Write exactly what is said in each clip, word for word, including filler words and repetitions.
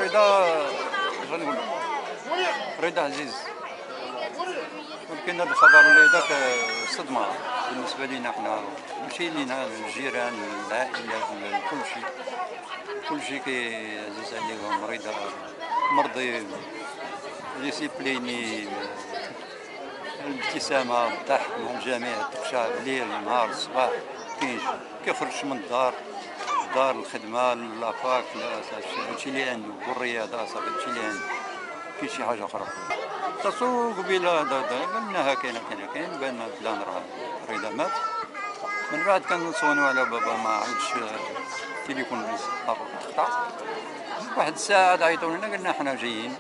رضا اش غنقول رضا عزيز. ولكن هذا الخبر اللي داك صدمه بالنسبه لينا حنا، ماشي لينا الجيران العائلات كل شيء كل شيء كيعزيز عليهم. رضا مرضي ديسيبليني، الابتسامه الضحك مع الجميع، تقشع الليل النهار الصباح كاينش، كيخرجش من الدار الدار الخدمه لافاك هادشي اللي عنده، والرياضه صافي هادشي اللي عنده، كاين شي حاجه اخرى. تصور قبيله قلناها كاينه كاينه كاين بان فلان راه رضا مات. من بعد كنصونوا على بابا ما عاودش التليفون قطع. واحد الساعه عاد عيطوا لنا قلنا حنا جايين.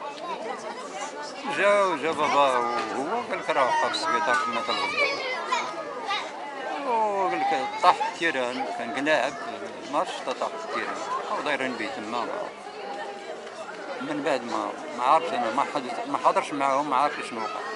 جا جا بابا وهو قال لك راه بقى في السبيطار كنا كنغداو. وقال لك طاح في التيران، كان كلاعب ما عرفتش طاح في التيران او دايرين به تما. من بعد ما ما عرفتش انا، ما حضرتش معاهم، ما عرفتش شنو وقع.